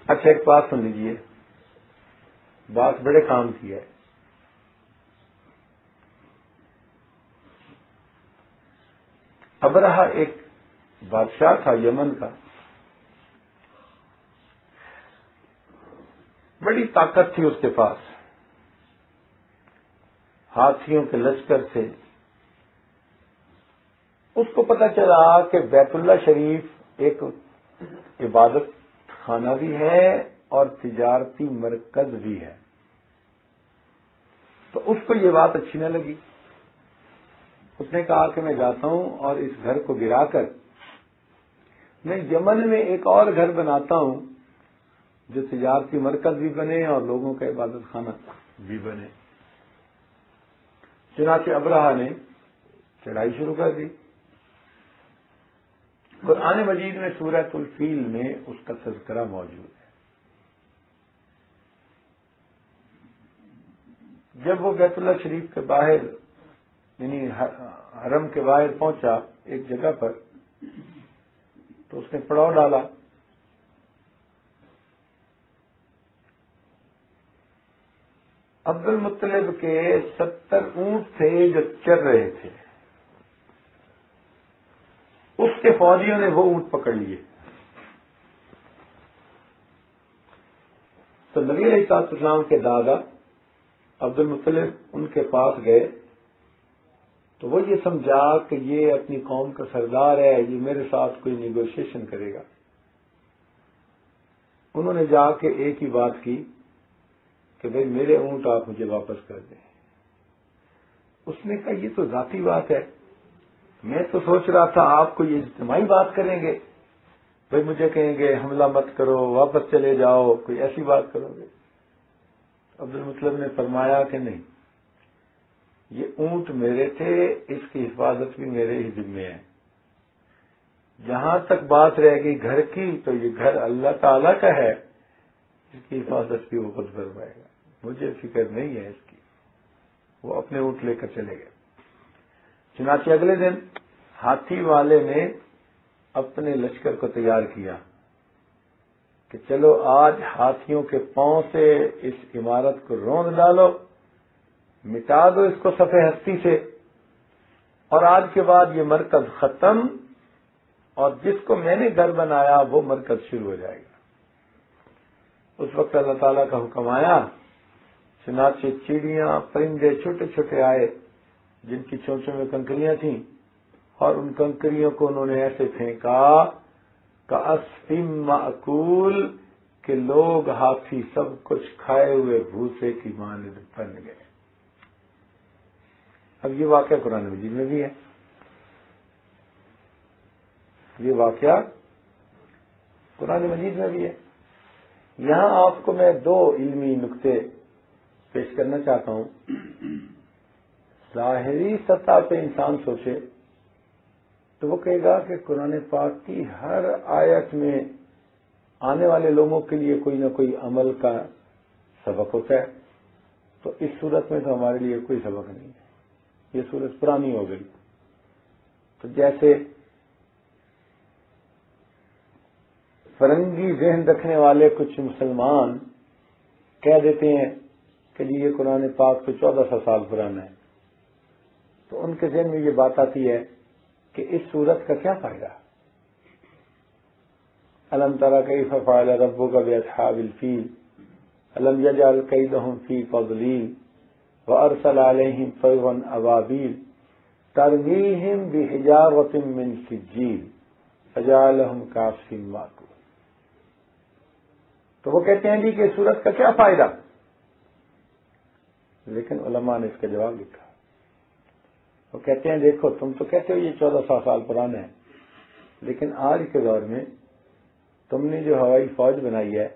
اچھا ایک بات سن لیجیے، بات بڑے کام کی ہے۔ ابرہہ ایک بادشاہ تھا یمن کا، بڑی طاقت تھی اس کے پاس، ہاتھیوں کے لشکر تھے۔ اس کو پتہ چلا کہ بیت اللہ شریف ایک عبادت خانہ بھی ہے اور تجارتی مرکز بھی ہے، تو اس کو یہ بات اچھی نہ لگی۔ اس نے کہا کہ میں جاتا ہوں اور اس گھر کو گرا کر میں یمن میں ایک اور گھر بناتا ہوں جو تجارتی مرکز بھی بنے اور لوگوں کا عبادت خانہ بھی بنے۔ چنانچہ ابرہہ نے چڑھائی شروع کر دی۔ قرآن مجید میں سورۃ الفیل میں اس کا تذکرہ موجود ہے۔ جب وہ بیت اللہ شریف کے باہر یعنی حرم کے باہر پہنچا ایک جگہ پر، تو اس نے پڑاؤ ڈالا۔ عبد المطلب کے 70 اونٹ تھے جو چر رہے تھے، اس کے فوجیوں نے وہ اونٹ پکڑ لیے۔ تو نبی علیہ السلام کے دادا عبد المطلب ان کے پاس گئے تو وہ یہ سمجھا کہ یہ اپنی قوم کا سردار ہے، یہ میرے ساتھ کوئی نیگوشیشن کرے گا۔ انہوں نے جا کے ایک ہی بات کی کہ بھئی میرے اونٹ آپ مجھے واپس کر دیں۔ اس نے کہا یہ تو ذاتی بات ہے، میں تو سوچ رہا تھا آپ کو یہ اجتماعی بات کریں گے، بھئی مجھے کہیں گے حملہ مت کرو، واپس چلے جاؤ، کوئی ایسی بات کرو گے۔ عبد المطلب نے فرمایا کہ نہیں، یہ اونٹ میرے تھے، اس کی حفاظت بھی میرے ہی ذمے ہے۔ جہاں تک بات رہ گئی گھر کی، تو یہ گھر اللہ تعالی کا ہے، اس کی حفاظت بھی وہ خود کروائے گا، مجھے فکر نہیں ہے اس کی۔ وہ اپنے اونٹ لے کر چلے گئے۔ چنانچہ اگلے دن ہاتھی والے نے اپنے لشکر کو تیار کیا کہ چلو آج ہاتھیوں کے پاؤں سے اس عمارت کو روند ڈالو، مٹا دو اس کو صفحہ ہستی سے، اور آج کے بعد یہ مرکز ختم، اور جس کو میں نے گھر بنایا وہ مرکز شروع ہو جائے گا۔ اس وقت اللہ تعالیٰ کا حکم آیا، چنانچہ چڑیاں پرندے چھوٹے چھوٹے آئے جن کی چونچوں میں کنکریاں تھیں، اور ان کنکریوں کو انہوں نے ایسے پھینکا کَعَصْفٍ مَأْکُولٍ کہ لوگ ہاتھی سب کچھ کھائے ہوئے بھوسے کی مانند بن گئے۔ اب یہ واقعہ قرآن مجید میں بھی ہے، یہ واقعہ قرآن مجید میں بھی ہے۔ یہاں آپ کو میں 2 علمی نقطے پیش کرنا چاہتا ہوں۔ ظاہری سطح پہ انسان سوچے تو وہ کہے گا کہ قرآن پاک کی ہر آیت میں آنے والے لوگوں کے لیے کوئی نہ کوئی عمل کا سبق ہوتا ہے، تو اس صورت میں تو ہمارے لیے کوئی سبق نہیں ہے، یہ صورت پرانی ہو گئی۔ تو جیسے فرنگی ذہن رکھنے والے کچھ مسلمان کہہ دیتے ہیں کہ جی یہ قرآن پاک تو 1400 سال پرانا ہے، تو ان کے ذہن میں یہ بات آتی ہے کہ اس صورت کا کیا فائدہ؟ الم تری کیف فعل ربک باصحاب الفیل الم یجعل کیدہم فی تضلیل وارسل علیہم طیرا ابابیل ترمیہم بحجارۃ من سجیل فجعلہم کعصف مأکول۔ تو وہ کہتے ہیں جی کہ اس صورت کا کیا فائدہ؟ لیکن علماء نے اس کا جواب لکھا، وہ کہتے ہیں دیکھو تم تو کہتے ہو یہ 1400 سال پرانا ہے، لیکن آج کے دور میں تم نے جو ہوائی فوج بنائی ہے،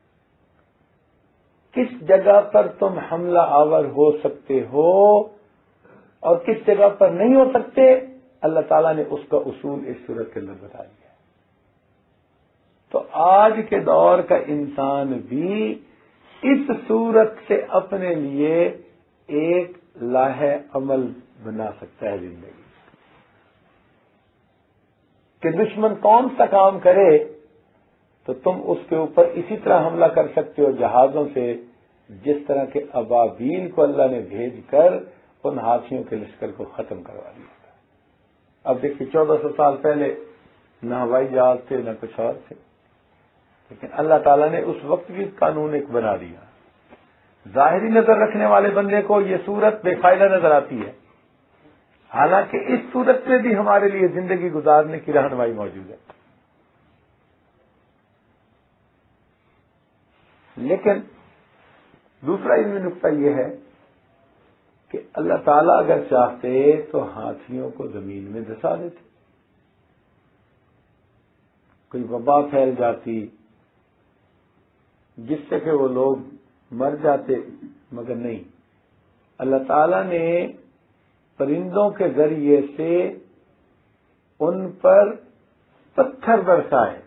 کس جگہ پر تم حملہ آور ہو سکتے ہو اور کس جگہ پر نہیں ہو سکتے، اللہ تعالیٰ نے اس کا اصول اس صورت کے اندر بتا دیا۔ تو آج کے دور کا انسان بھی اس صورت سے اپنے لیے ایک لاہ عمل بنا سکتا ہے زندگی، کہ دشمن کون سا کام کرے تو تم اس کے اوپر اسی طرح حملہ کر سکتے ہو جہازوں سے جس طرح کے ابابیل کو اللہ نے بھیج کر ان ہاتھیوں کے لشکر کو ختم کروا دیا تھا۔ اب دیکھیے 1400 سال پہلے نہ ہوائی جہاز تھے نہ کچھ اور تھے، لیکن اللہ تعالیٰ نے اس وقت بھی قانون ایک بنا دیا۔ ظاہری نظر رکھنے والے بندے کو یہ صورت بے فائدہ نظر آتی ہے، حالانکہ اس صورت میں بھی ہمارے لیے زندگی گزارنے کی رہنمائی موجود ہے۔ لیکن دوسرا علمی نقطہ یہ ہے کہ اللہ تعالیٰ اگر چاہتے تو ہاتھیوں کو زمین میں دھسا دیتے، کوئی وبا پھیل جاتی جس سے کہ وہ لوگ مر جاتے، مگر نہیں، اللہ تعالیٰ نے پرندوں کے ذریعے سے ان پر پتھر برسائے۔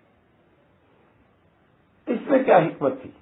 اس میں کیا حکمت تھی؟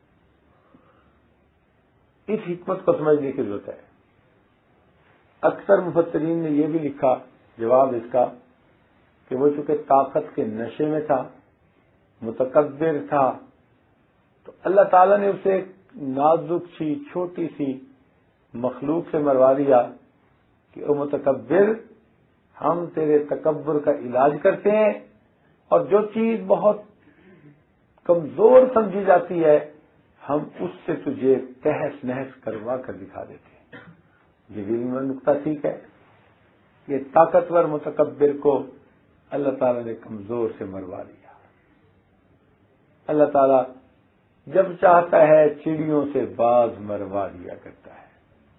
اس حکمت کو سمجھنے کی ضرورت ہے۔ اکثر مفسرین نے یہ بھی لکھا جواب اس کا کہ وہ چونکہ طاقت کے نشے میں تھا، متکبر تھا، تو اللہ تعالیٰ نے اسے ایک نازک سی چھوٹی سی مخلوق سے مروا دیا کہ او متکبر، ہم تیرے تکبر کا علاج کرتے ہیں، اور جو چیز بہت کمزور سمجھی جاتی ہے ہم اس سے تجھے تہس نہس کروا کر دکھا دیتے ہیں۔ یہ بھی نقطہ ٹھیک ہے، یہ طاقتور متکبر کو اللہ تعالیٰ نے کمزور سے مروا دیا۔ اللہ تعالیٰ جب چاہتا ہے چڑیوں سے باز مروا دیا کرتا ہے۔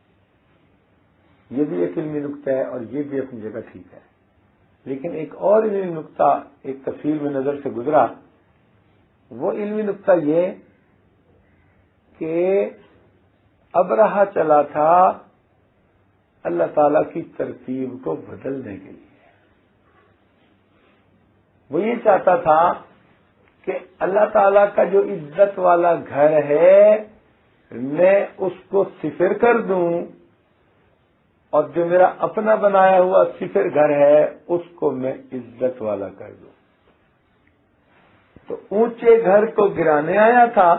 یہ بھی ایک علمی نقطہ ہے اور یہ بھی اپنی جگہ ٹھیک ہے، لیکن ایک اور علمی نقطہ ایک تفصیل میں نظر سے گزرا، وہ علمی نقطہ یہ کہ ابرہہ چلا تھا اللہ تعالیٰ کی ترتیب کو بدلنے کے لیے۔ وہ یہ چاہتا تھا کہ اللہ تعالیٰ کا جو عزت والا گھر ہے میں اس کو صفر کر دوں، اور جو میرا اپنا بنایا ہوا صفر گھر ہے اس کو میں عزت والا کر دوں۔ تو اونچے گھر کو گرانے آیا تھا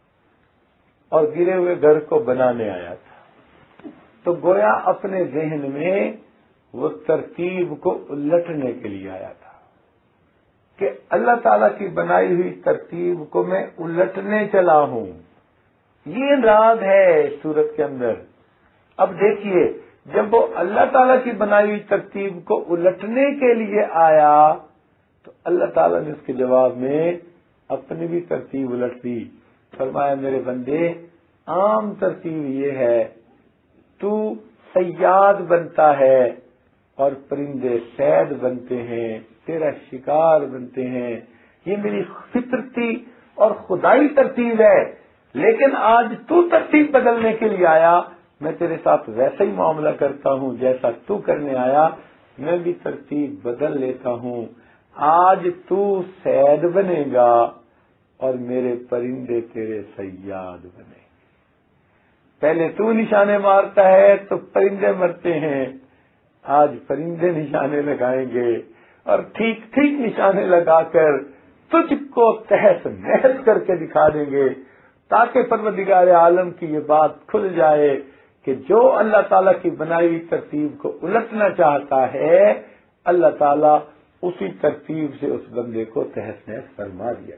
اور گرے ہوئے گھر کو بنانے آیا تھا، تو گویا اپنے ذہن میں وہ ترتیب کو الٹنے کے لیے آیا تھا کہ اللہ تعالیٰ کی بنائی ہوئی ترتیب کو میں الٹنے چلا ہوں۔ یہ راز ہے سورت کے اندر۔ اب دیکھیے، جب وہ اللہ تعالیٰ کی بنائی ہوئی ترتیب کو الٹنے کے لیے آیا تو اللہ تعالیٰ نے اس کے جواب میں اپنی بھی ترتیب الٹ دی۔ فرمایا میرے بندے، عام ترتیب یہ ہے تو صیاد بنتا ہے اور پرندے صید بنتے ہیں، تیرا شکار بنتے ہیں، یہ میری فطرتی اور خدائی ترتیب ہے، لیکن آج تو ترتیب بدلنے کے لیے آیا، میں تیرے ساتھ ویسا ہی معاملہ کرتا ہوں جیسا تو کرنے آیا، میں بھی ترتیب بدل لیتا ہوں۔ آج تو صید بنے گا اور میرے پرندے تیرے صیاد بنے گے۔ پہلے تو نشانے مارتا ہے تو پرندے مرتے ہیں، آج پرندے نشانے لگائیں گے اور ٹھیک ٹھیک نشانے لگا کر تجھ کو تہس نہس کر کے دکھا دیں گے، تاکہ پروردگار عالم کی یہ بات کھل جائے کہ جو اللہ تعالیٰ کی بنائی ہوئی ترتیب کو الٹنا چاہتا ہے اللہ تعالیٰ اسی ترتیب سے اس بندے کو تہس نہس فرما دیا۔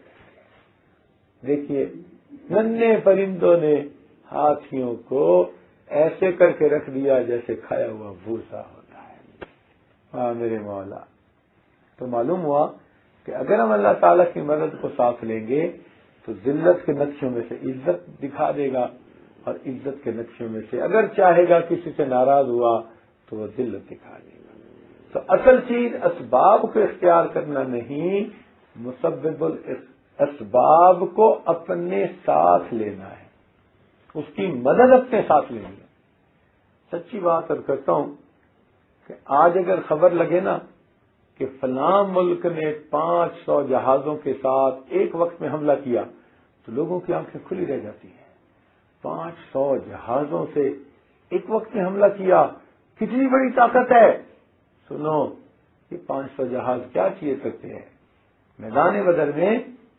دیکھیے، ننھے پرندوں نے ہاتھیوں کو ایسے کر کے رکھ دیا جیسے کھایا ہوا بھوسا ہوتا ہے۔ ہاں میرے مولا، تو معلوم ہوا کہ اگر ہم اللہ تعالیٰ کی مدد کو ساتھ لیں گے تو ذلت کے نقشوں میں سے عزت دکھا دے گا، اور عزت کے نقشوں میں سے اگر چاہے گا کسی سے ناراض ہوا تو وہ ذلت دکھا دے گا۔ تو اصل چیز اسباب کو اختیار کرنا نہیں، مسبب الاسباب کو اپنے ساتھ لینا ہے، اس کی مدد اپنے ساتھ لینی ہے۔ سچی بات اور کرتا ہوں کہ آج اگر خبر لگے نا کہ فلاں ملک نے 500 جہازوں کے ساتھ ایک وقت میں حملہ کیا تو لوگوں کی آنکھیں کھلی رہ جاتی ہیں۔ 500 جہازوں سے ایک وقت میں حملہ کیا، کتنی بڑی طاقت ہے۔ سنو، یہ 500 جہاز کیا چیز کرتے ہیں؟ میدان بدر میں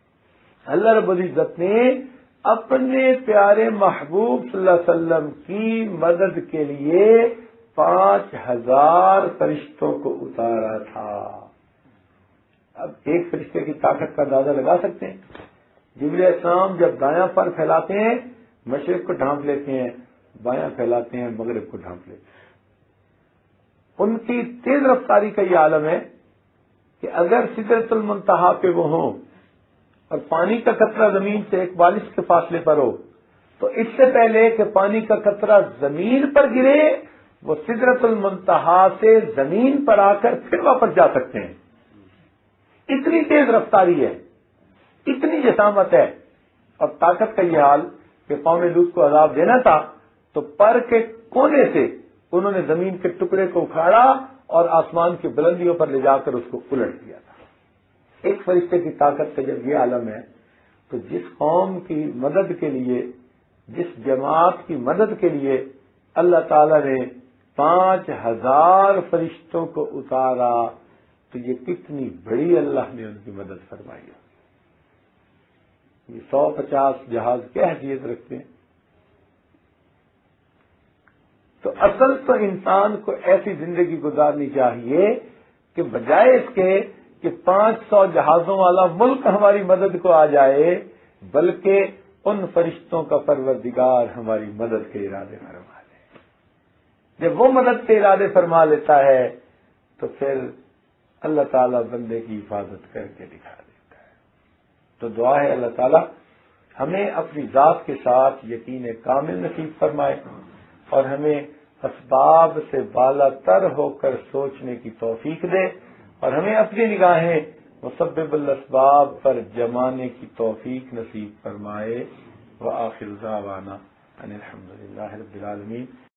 اللہ رب العزت نے اپنے پیارے محبوب صلی اللہ علیہ وسلم کی مدد کے لیے 5000 فرشتوں کو اتارا تھا۔ اب ایک فرشتے کی طاقت کا اندازہ لگا سکتے ہیں؟ جبریل علیہ السلام جب دایاں پر پھیلاتے ہیں مشرق کو ڈھانپ لیتے ہیں، بایاں پھیلاتے ہیں مغرب کو ڈھانپ لیتے ہیں۔ ان کی تیز رفتاری کا یہ عالم ہے کہ اگر سدرۃ المنتہا پہ وہ ہوں اور پانی کا قطرہ زمین سے ایک بالش کے فاصلے پر ہو تو اس سے پہلے کہ پانی کا قطرہ زمین پر گرے وہ سدرۃ المنتہا سے زمین پر آ کر پھر واپس جا سکتے ہیں۔ اتنی تیز رفتاری ہے، اتنی جسامت ہے اور طاقت کا یہ حال کہ قوم لوط کو عذاب دینا تھا تو پر کے کونے سے انہوں نے زمین کے ٹکڑے کو اکھاڑا اور آسمان کی بلندیوں پر لے جا کر اس کو الٹ دیا تھا۔ ایک فرشتے کی طاقت کا جب یہ عالم ہے تو جس قوم کی مدد کے لیے، جس جماعت کی مدد کے لیے اللہ تعالی نے 5000 فرشتوں کو اتارا تو یہ کتنی بڑی اللہ نے ان کی مدد فرمائی ہے۔ یہ 150 جہاز کیا حیثیت رکھتے ہیں؟ تو اصل تو انسان کو ایسی زندگی گزارنی چاہیے کہ بجائے اس کے کہ 500 جہازوں والا ملک ہماری مدد کو آ جائے بلکہ ان فرشتوں کا پروردگار ہماری مدد کے ارادے فرما لے۔ جب وہ مدد کے ارادے فرما لیتا ہے تو پھر اللہ تعالیٰ بندے کی حفاظت کر کے دکھا دیتا ہے۔ تو دعا ہے اللہ تعالیٰ ہمیں اپنی ذات کے ساتھ یقین کامل نصیب فرمائے اور ہمیں اسباب سے بالا تر ہو کر سوچنے کی توفیق دے اور ہمیں اپنی نگاہیں مسبب الاسباب پر جمانے کی توفیق نصیب فرمائے۔ وآخر دعوانا ان الحمد للہ رب العالمین۔